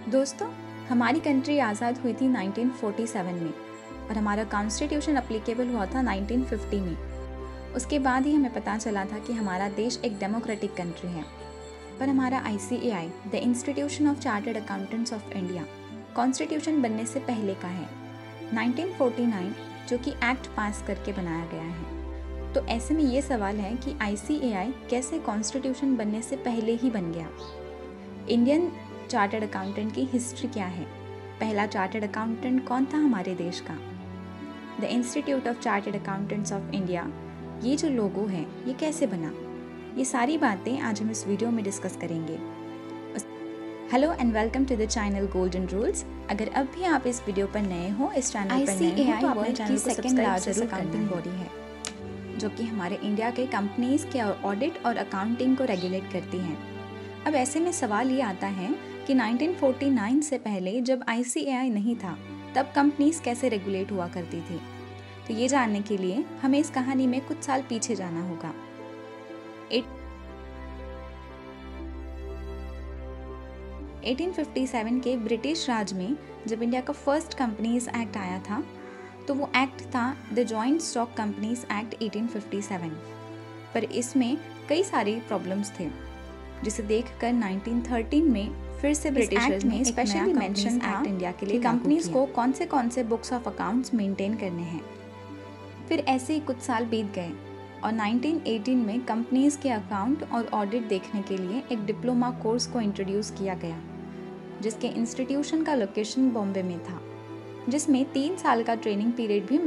दोस्तों, हमारी कंट्री आज़ाद हुई थी 1947 में और हमारा कॉन्स्टिट्यूशन अप्लीकेबल हुआ था 1950 में। उसके बाद ही हमें पता चला था कि हमारा देश एक डेमोक्रेटिक कंट्री है। पर हमारा ICAI, the institution of chartered accountants of India, constitution बनने से पहले का है 1949, जो कि एक्ट पास करके बनाया गया है। तो ऐसे में ये सवाल है कि ICAI कैसे कॉन्स्टिट्यूशन बनने से पहले ही बन गया। इंडियन चार्टर्ड अकाउंटेंट की हिस्ट्री क्या है? पहला चार्टर्ड अकाउंटेंट कौन था हमारे देश का? The institute of chartered accountants of India, ये जो लोगो है ये कैसे बना? ये सारी बातें आज हम इस वीडियो में डिस्कस करेंगे। Hello and welcome to the channel golden rules. अगर अब भी आप इस वीडियो पर नए हो, इस चैनल पर नए हो, तो अपने चैनल को सेकंड लार्जेस्ट अकाउंटिंग बॉडी है, जो कि हमारे इंडिया के कंपनीज के ऑडिट और अकाउंटिंग को रेगुलेट करती हैं। अब ऐसे में सवाल ये आता है कि 1949 से पहले जब ICAI नहीं था, तब कंपनीज कैसे रेगुलेट हुआ करती थी? तो ये जानने के लिए हमें इस कहानी में कुछ साल पीछे जाना होगा। 1857 के ब्रिटिश राज में जब इंडिया का फर्स्ट कंपनीज एक्ट आया था, तो वो एक्ट था the joint stock companies act 1857। पर इसमें कई सारे प्रॉब्लम्स थे, जिसे देखकर 1913 में फिर से ब्रिटिशर्स ने स्पेशली मेंशन था इंडिया के लिए कंपनीज को कौन से बुक्स ऑफ अकाउंट्स मेंटेन करने हैं। फिर ऐसे ही कुछ साल बीत गए और 1918 में कंपनीज के अकाउंट और ऑडिट देखने के लिए एक डिप्लोमा कोर्स को इंट्रोड्यूस किया गया, जिसके इंस्टीट्यूशन का लोकेशन बॉम्बे में था, जिसमें 3 साल का ट्रेनिंग पीरियड भी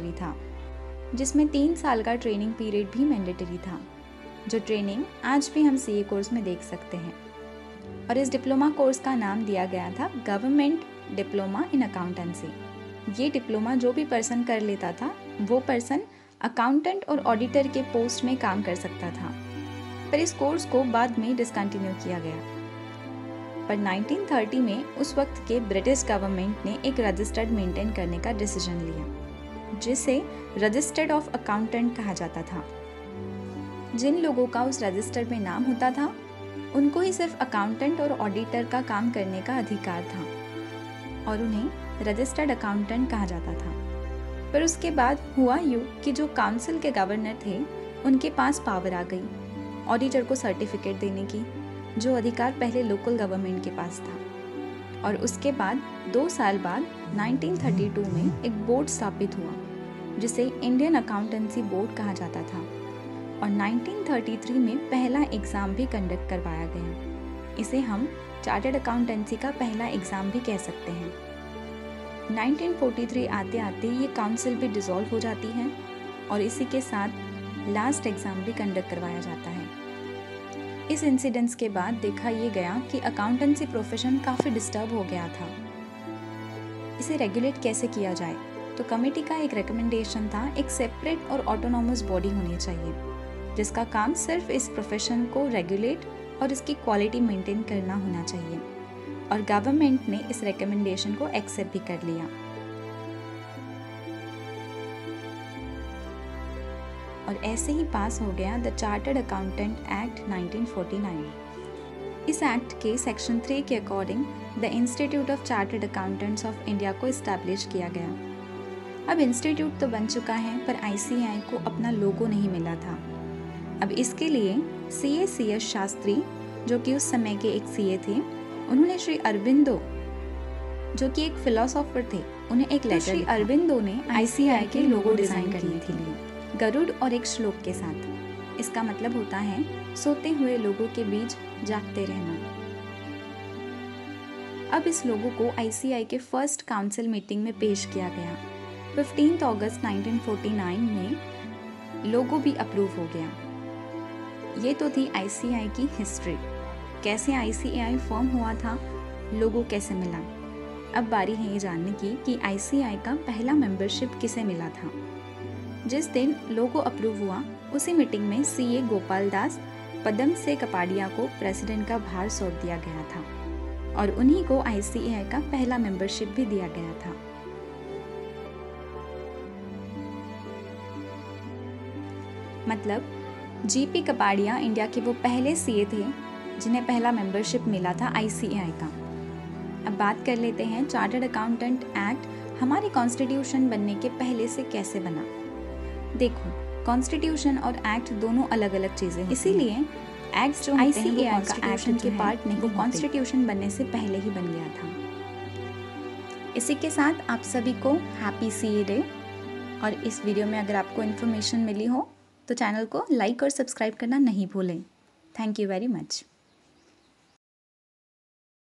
मैंडेटरी था, जो ट्रेनिंग आज भी हम CA कोर्स में देख सकते हैं। और इस डिप्लोमा कोर्स का नाम दिया गया था गवर्नमेंट डिप्लोमा इन अकाउंटेंसी। ये डिप्लोमा जो भी पर्सन कर लेता था, वो पर्सन अकाउंटेंट और ऑडिटर के पोस्ट में काम कर सकता था। पर इस कोर्स को बाद में डिसकंटिन्यू किया गया। पर 1930 में उस वक्त के ब्रिटिश गवर्नमेंट ने एक रजिस्टर्ड मेंटेन करने का डिसीजन लिया, जिसे रजिस्टर्ड ऑफ अकाउंटेंट कहा जाता था। जिन लोगों का उस रजिस्टर में नाम होता था, उनको ही सिर्फ अकाउंटेंट और ऑडिटर का काम करने का अधिकार था और उन्हें रजिस्टर्ड अकाउंटेंट कहा जाता था। पर उसके बाद हुआ यूँ कि जो काउंसिल के गवर्नर थे, उनके पास पावर आ गई ऑडिटर को सर्टिफिकेट देने की, जो अधिकार पहले लोकल गवर्नमेंट के पास था। और उसके बाद 2 साल बाद 1932 में एक बोर्ड स्थापित हुआ, जिसे इंडियन अकाउंटेंसी बोर्ड कहा जाता था। और 1933 में पहला एग्ज़ाम भी कंडक्ट करवाया गया। इसे हम चार्टर्ड अकाउंटेंसी का पहला एग्ज़ाम भी कह सकते हैं। 1943 आते आते ये काउंसिल भी डिसॉल्व हो जाती है और इसी के साथ लास्ट एग्ज़ाम भी कंडक्ट करवाया जाता है। इस इंसिडेंट्स के बाद देखा ये गया कि अकाउंटेंसी प्रोफेशन काफ़ी डिस्टर्ब हो गया था। इसे रेगुलेट कैसे किया जाए? तो कमेटी का एक रिकमेंडेशन था, एक सेपरेट और ऑटोनॉमस बॉडी होनी चाहिए, जिसका काम सिर्फ इस प्रोफेशन को रेगुलेट और इसकी क्वालिटी मेंटेन करना होना चाहिए। और गवर्नमेंट ने इस रिकमेंडेशन को एक्सेप्ट भी कर लिया। और ऐसे ही पास हो गया द चार्टर्ड अकाउंटेंट एक्ट 1949। इस एक्ट के सेक्शन 3 के according the institute of chartered accountants of India को इस्टेब्लिश किया गया। अब इंस्टीट्यूट तो बन चुका है, पर ICAI को अपना लोगो नहीं मिला था। अब इसके लिए CS शास्त्री, जो कि उस समय के एक CA थे, उन्होंने श्री अरबिंदो, जो कि एक फिलोसोफर थे, उन्हें एक लेटर श्री अरबिंदो ने ICAI के लोगो डिजाइन करने के लिए गरुड़ और एक श्लोक के साथ। इसका मतलब होता है सोते हुए लोगों के बीच जागते रहना। अब इस लोगो को ICAI के फर्स्ट काउंसिल मीटिंग में पेश किया गया। 15 अगस्त 1949 में लोगो भी अप्रूव हो गया। ये तो थी ICAI की हिस्ट्री, कैसे ICAI फॉर्म हुआ था, लोगो कैसे मिला। अब बारी है ये जानने की कि ICAI का पहला मेंबरशिप किसे मिला था। जिस दिन लोगो अप्रूव हुआ, उसी मीटिंग में CA गोपाल दास पदम से कपाड़िया को प्रेसिडेंट का भार सौंप दिया गया था और उन्हीं को ICAI का पहला मेंबरशिप भी दिया गया था। मतलब GP कपाड़िया इंडिया के वो पहले CA थे जिन्हें पहला मेंबरशिप मिला था ICAI का। अब बात कर लेते हैं चार्टर्ड अकाउंटेंट एक्ट हमारे कॉन्स्टिट्यूशन बनने के पहले से कैसे बना। देखो, कॉन्स्टिट्यूशन और एक्ट दोनों अलग अलग चीज़ें हैं, इसीलिए एक्ट जो ICAR का एक्ट के पार्ट नहीं, वो कॉन्स्टिट्यूशन बनने से पहले ही बन गया था। इसी के साथ आप सभी को हैप्पी CA डे। और इस वीडियो में अगर आपको इन्फॉर्मेशन मिली हो तो चैनल को लाइक और सब्सक्राइब करना नहीं भूलें। Thank you very much.